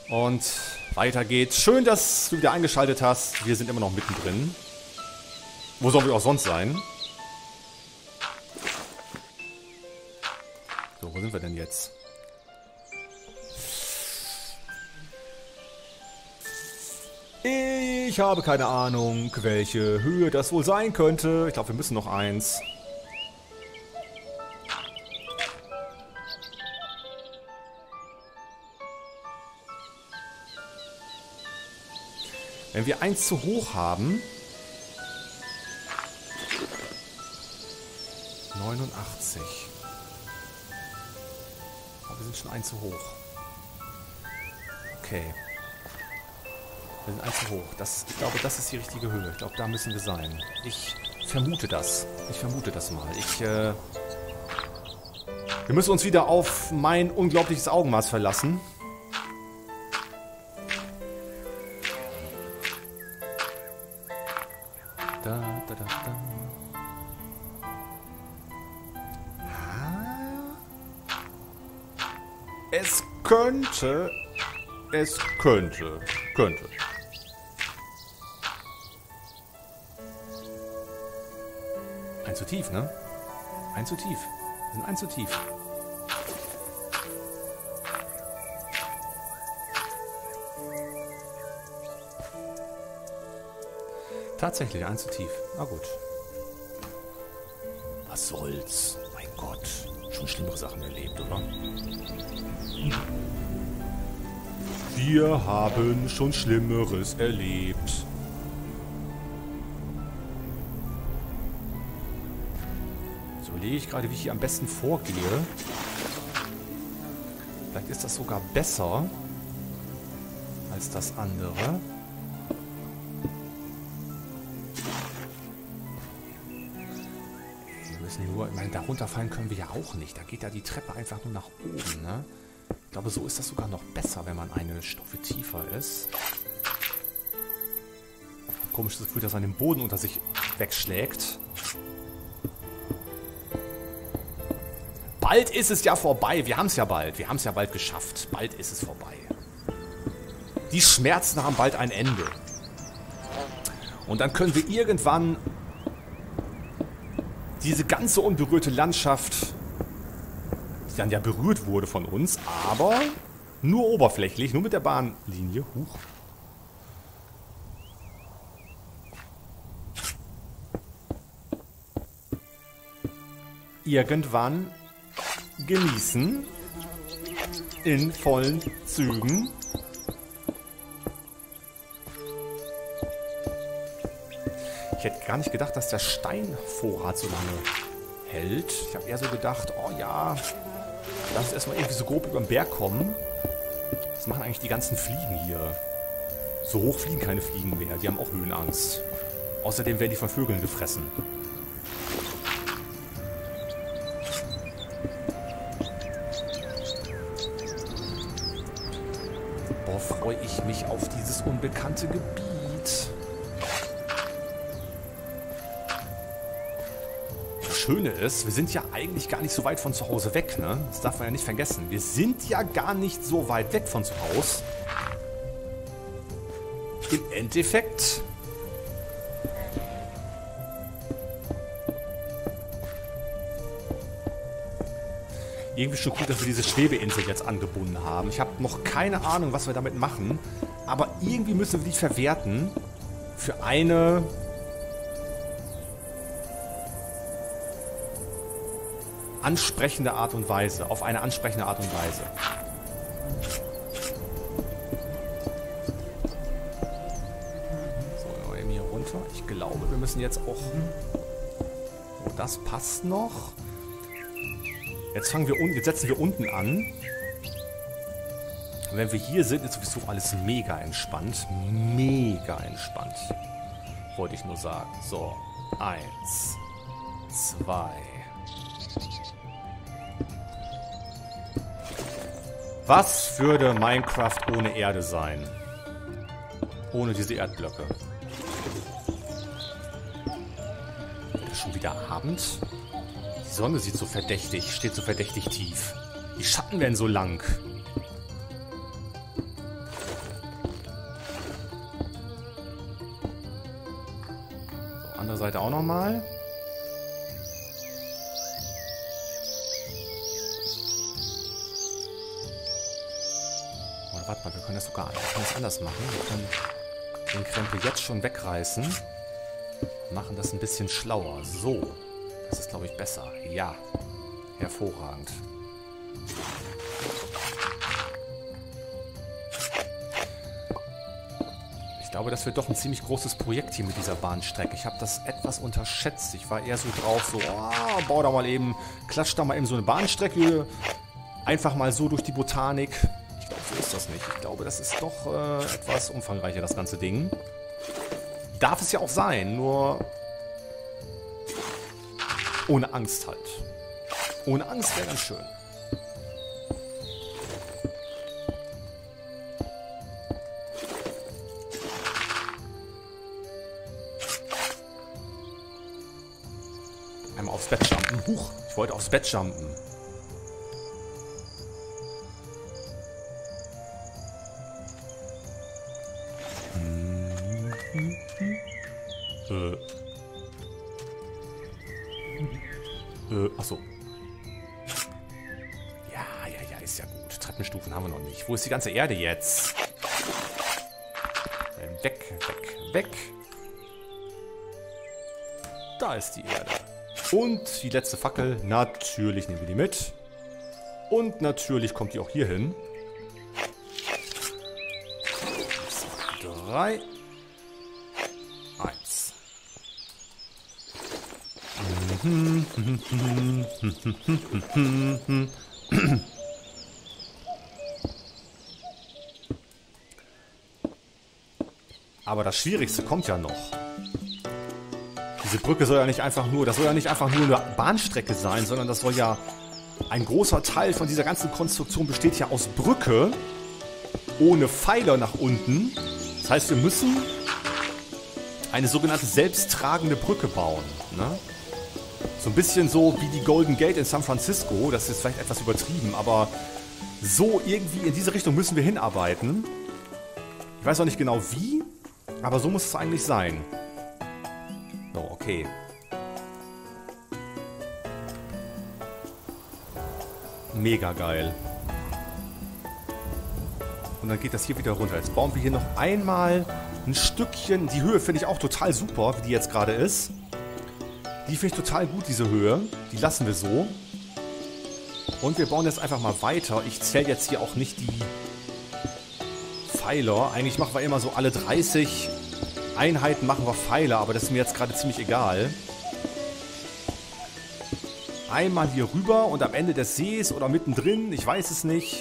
Und weiter geht's. Schön, dass du wieder eingeschaltet hast. Wir sind immer noch mittendrin. Wo sollen wir auch sonst sein? So, wo sind wir denn jetzt? Ich habe keine Ahnung, welche Höhe das wohl sein könnte. Ich glaube, wir müssen noch eins. Wenn wir eins zu hoch haben... 89. Aber wir sind schon eins zu hoch. Okay. Wir sind eins zu hoch. Ich glaube, das ist die richtige Höhe. Ich glaube, da müssen wir sein. Ich vermute das. Ich vermute das mal. Wir müssen uns wieder auf mein unglaubliches Augenmaß verlassen. Es könnte. Ein zu tief, ne? Ein zu tief. Wir sind ein zu tief. Tatsächlich, ein zu tief. Na gut. Was soll's? Mein Gott. Schon schlimmere Sachen erlebt, oder? Wir haben schon Schlimmeres erlebt. So überlege ich gerade, wie ich hier am besten vorgehe. Vielleicht ist das sogar besser als das andere. Wir müssen nur, ich meine, da runterfallen können wir ja auch nicht. Da geht ja die Treppe einfach nur nach oben, ne? Ich glaube, so ist das sogar noch besser, wenn man eine Stufe tiefer ist. Komisches Gefühl, dass man den Boden unter sich wegschlägt. Bald ist es ja vorbei. Wir haben es ja bald. Wir haben es ja bald geschafft. Bald ist es vorbei. Die Schmerzen haben bald ein Ende. Und dann können wir irgendwann diese ganze unberührte Landschaft... dann ja berührt wurde von uns, aber nur oberflächlich, nur mit der Bahnlinie. Huch. Irgendwann genießen in vollen Zügen. Ich hätte gar nicht gedacht, dass der Steinvorrat so lange hält. Ich habe eher so gedacht, oh ja... Lass uns erstmal irgendwie so grob über den Berg kommen. Was machen eigentlich die ganzen Fliegen hier? So hoch fliegen keine Fliegen mehr. Die haben auch Höhenangst. Außerdem werden die von Vögeln gefressen. Boah, freue ich mich auf dieses unbekannte Gebiet. Schöne ist, wir sind ja eigentlich gar nicht so weit von zu Hause weg, ne? Das darf man ja nicht vergessen. Wir sind ja gar nicht so weit weg von zu Hause. Im Endeffekt... Irgendwie schon gut, dass wir diese Schwebeinsel jetzt angebunden haben. Ich habe noch keine Ahnung, was wir damit machen. Aber irgendwie müssen wir die verwerten für eine... ansprechende Art und Weise. Auf eine ansprechende Art und Weise. So, eben hier runter. Ich glaube, wir müssen jetzt auch... So, das passt noch. Jetzt fangen wir unten, jetzt setzen wir unten an. Und wenn wir hier sind, ist sowieso alles mega entspannt. Mega entspannt. Wollte ich nur sagen. So, 1, 2... Was würde Minecraft ohne Erde sein? Ohne diese Erdblöcke. Ist schon wieder Abend? Die Sonne sieht so verdächtig, steht so verdächtig tief. Die Schatten werden so lang. andere Seite auch nochmal. Oder warte mal, wir können das anders machen. Wir können den Krempel jetzt schon wegreißen. Machen das ein bisschen schlauer. So. Das ist, glaube ich, besser. Ja. Hervorragend. Ich glaube, das wird doch ein ziemlich großes Projekt hier mit dieser Bahnstrecke. Ich habe das etwas unterschätzt. Ich war eher so drauf, so, oh, bau da mal eben, klatsch da mal eben so eine Bahnstrecke. Einfach mal so durch die Botanik. Ich glaube, so ist das nicht. Ich glaube, das ist doch etwas umfangreicher, das ganze Ding. Darf es ja auch sein, nur ohne Angst halt. Ohne Angst wäre ganz schön. Einmal aufs Bett jumpen. Huch, ich wollte aufs Bett jumpen. Achso. Ja, ist ja gut. Treppenstufen haben wir noch nicht. Wo ist die ganze Erde jetzt? Weg. Da ist die Erde. Und die letzte Fackel. Natürlich nehmen wir die mit. Und natürlich kommt die auch hier hin. 3. 1. Aber das Schwierigste kommt ja noch. Diese Brücke soll ja nicht einfach nur, das soll ja nicht einfach nur eine Bahnstrecke sein, sondern das soll ja, ein großer Teil von dieser ganzen Konstruktion besteht ja aus Brücke, ohne Pfeiler nach unten. Das heißt, wir müssen eine sogenannte selbsttragende Brücke bauen, ne? So ein bisschen so wie die Golden Gate in San Francisco. Das ist vielleicht etwas übertrieben, aber so irgendwie in diese Richtung müssen wir hinarbeiten. Ich weiß auch nicht genau wie, aber so muss es eigentlich sein. So, okay. Mega geil. Und dann geht das hier wieder runter. Jetzt bauen wir hier noch einmal ein Stückchen. Die Höhe finde ich auch total super, wie die jetzt gerade ist. Die finde ich total gut, diese Höhe. Die lassen wir so. Und wir bauen jetzt einfach mal weiter. Ich zähle jetzt hier auch nicht die Pfeiler. Eigentlich machen wir immer so alle 30 Einheiten machen wir Pfeiler, aber das ist mir jetzt gerade ziemlich egal. Einmal hier rüber und am Ende des Sees oder mittendrin, ich weiß es nicht.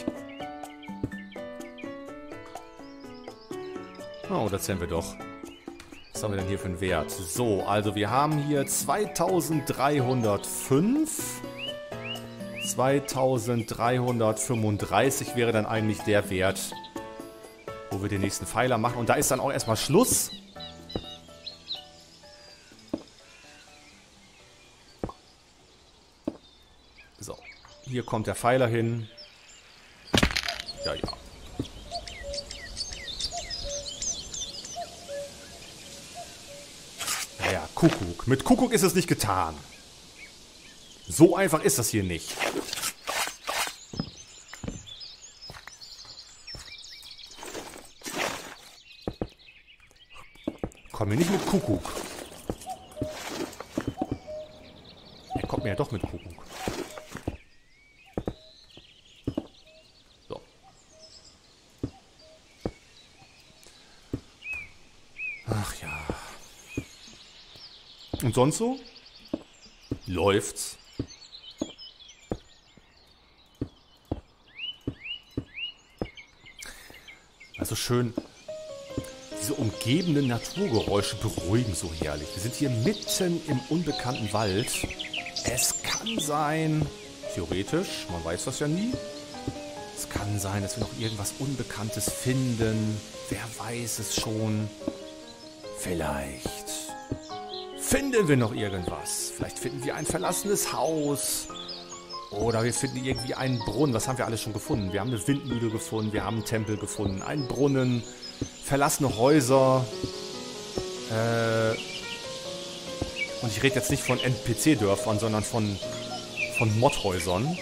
Oh, das zählen wir doch. Was haben wir denn hier für einen Wert? So, also wir haben hier 2305. 2335 wäre dann eigentlich der Wert, wo wir den nächsten Pfeiler machen. Und da ist dann auch erstmal Schluss. So, hier kommt der Pfeiler hin. Ja. Ja, Kuckuck. Mit Kuckuck ist es nicht getan. So einfach ist das hier nicht. Komm mir nicht mit Kuckuck. Er kommt mir ja doch mit Kuckuck. So. Ach ja. Und sonst so? Läuft's. Also schön, diese umgebenden Naturgeräusche beruhigen so herrlich. Wir sind hier mitten im unbekannten Wald. Es kann sein, theoretisch, man weiß das ja nie, es kann sein, dass wir noch irgendwas Unbekanntes finden. Wer weiß es schon. Vielleicht finden wir noch irgendwas. Vielleicht finden wir ein verlassenes Haus. Oder wir finden irgendwie einen Brunnen. Was haben wir alles schon gefunden? Wir haben eine Windmühle gefunden, wir haben einen Tempel gefunden, einen Brunnen, verlassene Häuser. Und ich rede jetzt nicht von NPC-Dörfern, sondern von Modhäusern.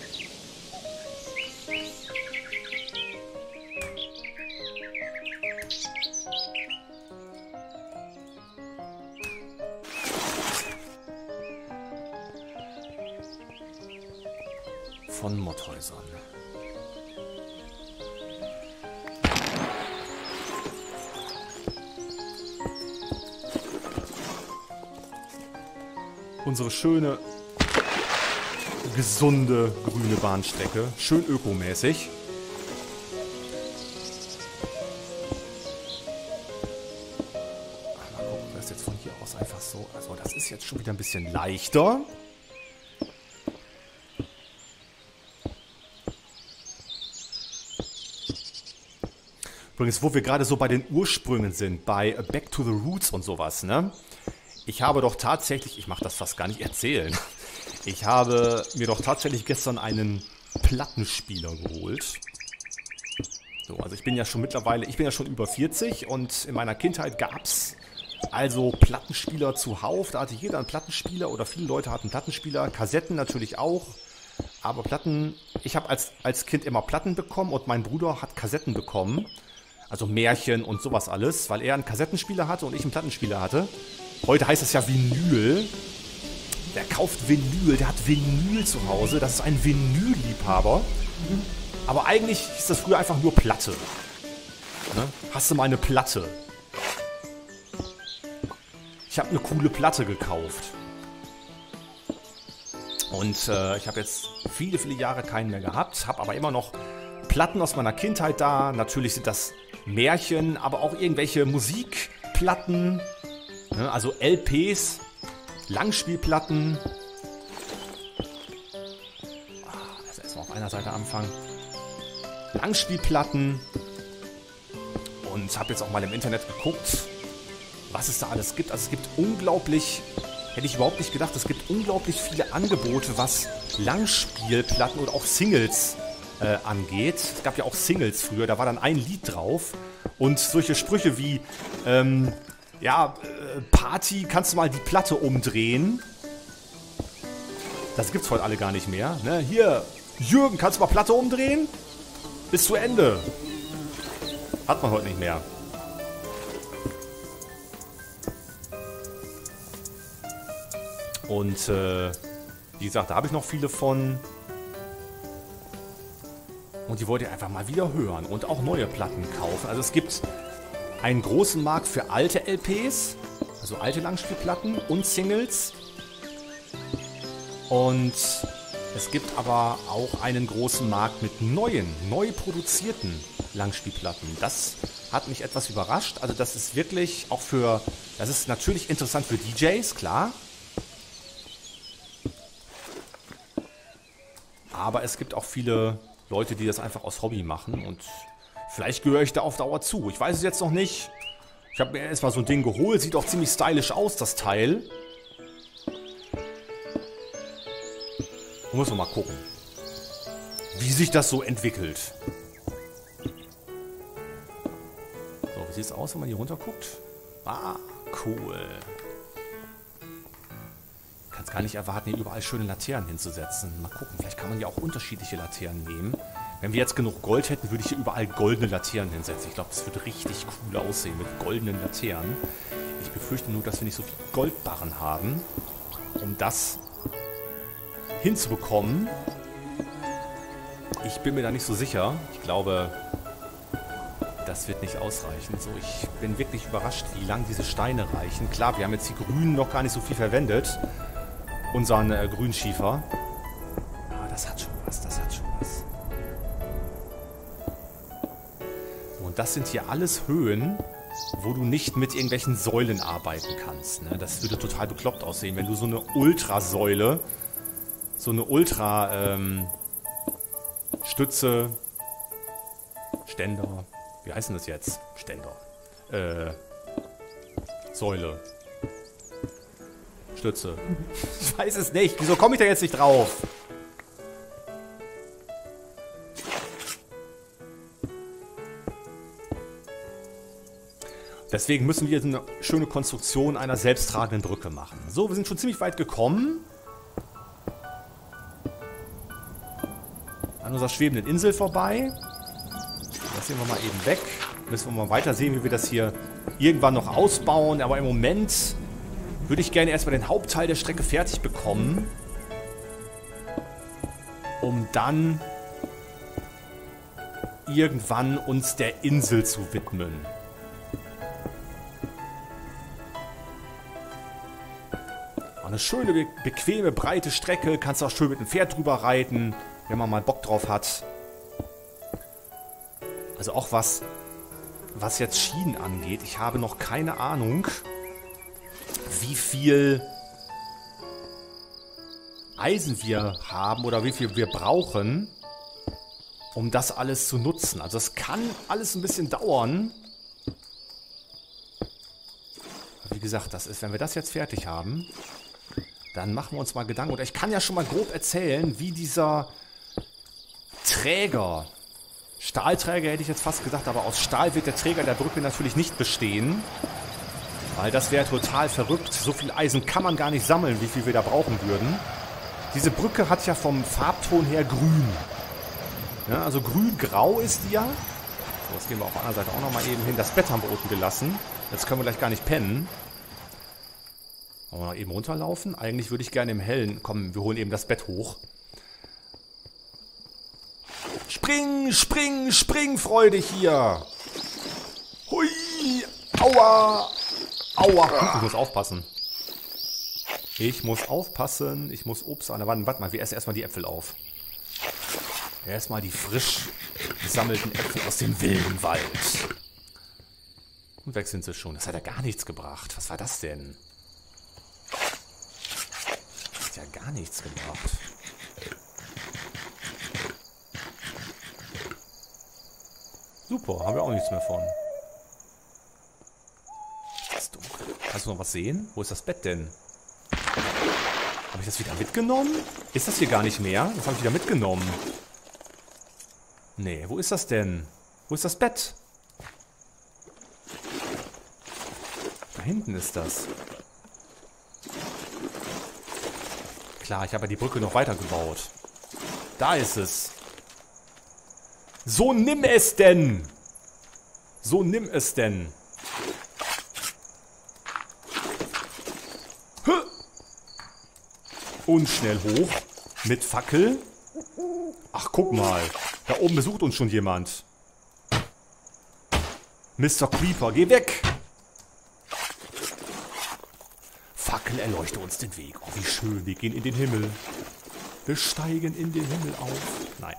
Von Modhäusern. Unsere schöne, gesunde, grüne Bahnstrecke. Schön ökomäßig. Mal gucken, das ist jetzt von hier aus einfach so. Also das ist jetzt schon wieder ein bisschen leichter. Übrigens, wo wir gerade so bei den Ursprüngen sind, bei Back to the Roots und sowas, ne? Ich habe doch tatsächlich, ich mache das fast gar nicht erzählen, ich habe mir doch tatsächlich gestern einen Plattenspieler geholt. So, also ich bin ja schon über 40 und in meiner Kindheit gab es also Plattenspieler zuhauf. Da hatte jeder einen Plattenspieler oder viele Leute hatten Plattenspieler, Kassetten natürlich auch. Aber Platten, ich habe als Kind immer Platten bekommen und mein Bruder hat Kassetten bekommen. Also Märchen und sowas alles, weil er einen Kassettenspieler hatte und ich einen Plattenspieler hatte. Heute heißt es ja Vinyl. Der kauft Vinyl, der hat Vinyl zu Hause. Das ist ein Vinyl-Liebhaber. Aber eigentlich ist das früher einfach nur Platte. Ne? Hast du mal eine Platte? Ich habe eine coole Platte gekauft. Und ich habe jetzt viele, viele Jahre keinen mehr gehabt. Habe aber immer noch Platten aus meiner Kindheit da. Natürlich sind das Märchen, aber auch irgendwelche Musikplatten. Also LPs, Langspielplatten. Das erstmal auf einer Seite anfangen. Langspielplatten. Und habe jetzt auch mal im Internet geguckt, was es da alles gibt. Also es gibt unglaublich, hätte ich überhaupt nicht gedacht, es gibt unglaublich viele Angebote, was Langspielplatten oder auch Singles angeht. Es gab ja auch Singles früher, da war dann ein Lied drauf. Und solche Sprüche wie, Party, kannst du mal die Platte umdrehen? Das gibt's heute alle gar nicht mehr. Ne? Hier, Jürgen, kannst du mal Platte umdrehen? Bis zu Ende. Hat man heute nicht mehr. Und, wie gesagt, da habe ich noch viele von. Und die wollt ihr einfach mal wieder hören und auch neue Platten kaufen. Also es gibt einen großen Markt für alte LPs, also alte Langspielplatten und Singles. Und es gibt aber auch einen großen Markt mit neu produzierten Langspielplatten. Das hat mich etwas überrascht. Also das ist wirklich auch das ist natürlich interessant für DJs, klar. Aber es gibt auch viele Leute, die das einfach aus Hobby machen und vielleicht gehöre ich da auf Dauer zu. Ich weiß es jetzt noch nicht. Ich habe mir erstmal so ein Ding geholt. Sieht auch ziemlich stylisch aus, das Teil. Muss man mal gucken, wie sich das so entwickelt. So, wie sieht es aus, wenn man hier runter guckt? Ah, cool. Ich kann es gar nicht erwarten, hier überall schöne Laternen hinzusetzen. Mal gucken, vielleicht kann man ja auch unterschiedliche Laternen nehmen. Wenn wir jetzt genug Gold hätten, würde ich hier überall goldene Laternen hinsetzen. Ich glaube, das würde richtig cool aussehen mit goldenen Laternen. Ich befürchte nur, dass wir nicht so viel Goldbarren haben, um das hinzubekommen. Ich bin mir da nicht so sicher. Ich glaube, das wird nicht ausreichen. So, ich bin wirklich überrascht, wie lang diese Steine reichen. Klar, wir haben jetzt die Grünen noch gar nicht so viel verwendet. Unseren Grünschiefer. Aber das hat schon was, das hat schon was. Und das sind hier alles Höhen, wo du nicht mit irgendwelchen Säulen arbeiten kannst. Ne? Das würde total bekloppt aussehen, wenn du so eine Ultrasäule, so eine Stütze, Ständer, wie heißt denn das jetzt? Ständer. Säule. Stütze. Ich weiß es nicht. Wieso komme ich da jetzt nicht drauf? Deswegen müssen wir eine schöne Konstruktion einer selbsttragenden Brücke machen. So, wir sind schon ziemlich weit gekommen. An unserer schwebenden Insel vorbei. Das sehen wir mal eben weg. Müssen wir mal weiter sehen, wie wir das hier irgendwann noch ausbauen. Aber im Moment würde ich gerne erstmal den Hauptteil der Strecke fertig bekommen. Um dann irgendwann uns der Insel zu widmen. Eine schöne, bequeme, breite Strecke. Kannst auch schön mit dem Pferd drüber reiten, wenn man mal Bock drauf hat. Also auch was jetzt Schienen angeht. Ich habe noch keine Ahnung, wie viel Eisen wir haben oder wie viel wir brauchen, um das alles zu nutzen. Also es kann alles ein bisschen dauern. Wie gesagt, das ist, wenn wir das jetzt fertig haben, dann machen wir uns mal Gedanken. Oder ich kann ja schon mal grob erzählen, wie dieser Träger, Stahlträger hätte ich jetzt fast gesagt, aber aus Stahl wird der Träger der Brücke natürlich nicht bestehen. Weil das wäre total verrückt. So viel Eisen kann man gar nicht sammeln, wie viel wir da brauchen würden. Diese Brücke hat ja vom Farbton her grün. Ja, also grün-grau ist die ja. So, jetzt gehen wir auf der anderen Seite auch nochmal eben hin. Das Bett haben wir unten gelassen. Jetzt können wir gleich gar nicht pennen. Wollen wir mal eben runterlaufen? Eigentlich würde ich gerne im Hellen... Komm, wir holen eben das Bett hoch. Spring, spring, spring, Freude hier. Hui, aua, aua. Ich muss aufpassen. Ich muss aufpassen. Ich muss Obst an der Wand. Warte mal, wir essen erstmal die Äpfel auf. Erstmal die frisch gesammelten Äpfel aus dem wilden Wald. Und weg sind sie schon. Das hat ja gar nichts gebracht. Was war das denn? Das hat ja gar nichts gebracht. Super, haben wir auch nichts mehr von. Das ist dunkel. Kannst du noch was sehen? Wo ist das Bett denn? Habe ich das wieder mitgenommen? Ist das hier gar nicht mehr? Das habe ich wieder mitgenommen. Nee, wo ist das denn? Wo ist das Bett? Da hinten ist das. Klar, ich habe ja die Brücke noch weiter gebaut. Da ist es. So nimm es denn! So nimm es denn! Und schnell hoch. Mit Fackel. Ach, guck mal. Da oben besucht uns schon jemand. Mr. Creeper, geh weg! Fackel, erleuchte uns den Weg. Oh, wie schön. Wir gehen in den Himmel. Wir steigen in den Himmel auf. Nein.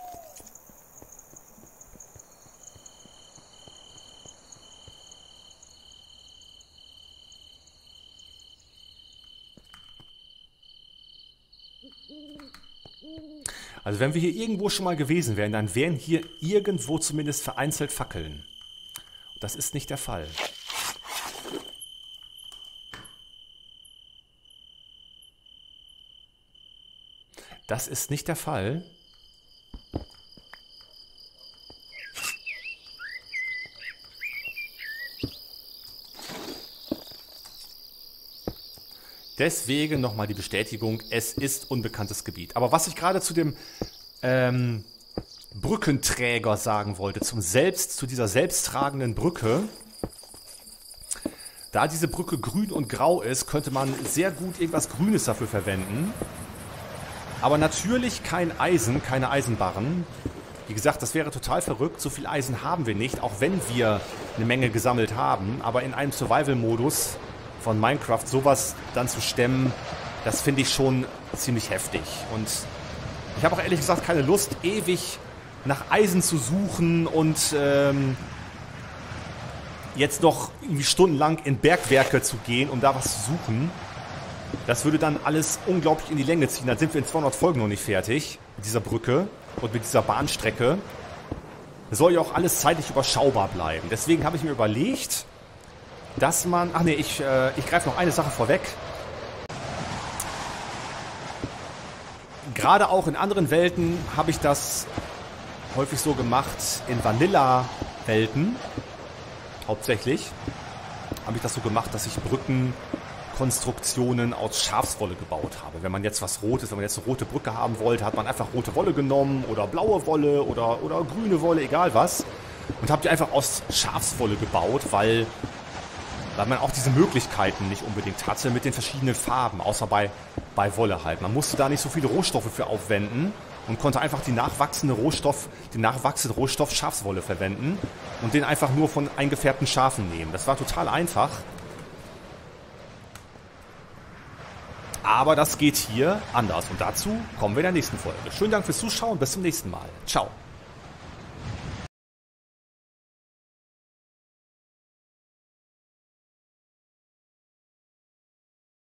Also wenn wir hier irgendwo schon mal gewesen wären, dann wären hier irgendwo zumindest vereinzelt Fackeln. Das ist nicht der Fall. Das ist nicht der Fall. Deswegen nochmal die Bestätigung, es ist unbekanntes Gebiet. Aber was ich gerade zu dem Brückenträger sagen wollte, zu dieser selbsttragenden Brücke, da diese Brücke grün und grau ist, könnte man sehr gut irgendwas Grünes dafür verwenden. Aber natürlich kein Eisen, keine Eisenbarren. Wie gesagt, das wäre total verrückt. So viel Eisen haben wir nicht, auch wenn wir eine Menge gesammelt haben. Aber in einem Survival-Modus von Minecraft sowas dann zu stemmen, das finde ich schon ziemlich heftig. Und ich habe auch ehrlich gesagt keine Lust, ewig nach Eisen zu suchen und jetzt noch irgendwie stundenlang in Bergwerke zu gehen, um da was zu suchen. Das würde dann alles unglaublich in die Länge ziehen. Dann sind wir in 200 Folgen noch nicht fertig mit dieser Brücke und mit dieser Bahnstrecke. Das soll ja auch alles zeitlich überschaubar bleiben. Deswegen habe ich mir überlegt, dass man... Ach nee, ich greife noch eine Sache vorweg. Gerade auch in anderen Welten habe ich das häufig so gemacht, in Vanilla-Welten hauptsächlich. habe ich das so gemacht, dass ich Brückenkonstruktionen aus Schafswolle gebaut habe. Wenn man jetzt was Rotes, wenn man jetzt eine rote Brücke haben wollte, hat man einfach rote Wolle genommen oder blaue Wolle oder grüne Wolle, egal was. Und habe die einfach aus Schafswolle gebaut, weil man auch diese Möglichkeiten nicht unbedingt hatte mit den verschiedenen Farben, außer bei Wolle halt. Man musste da nicht so viele Rohstoffe für aufwenden und konnte einfach den nachwachsenden Rohstoff Schafswolle verwenden und den einfach nur von eingefärbten Schafen nehmen. Das war total einfach. Aber das geht hier anders und dazu kommen wir in der nächsten Folge. Schönen Dank fürs Zuschauen, bis zum nächsten Mal. Ciao.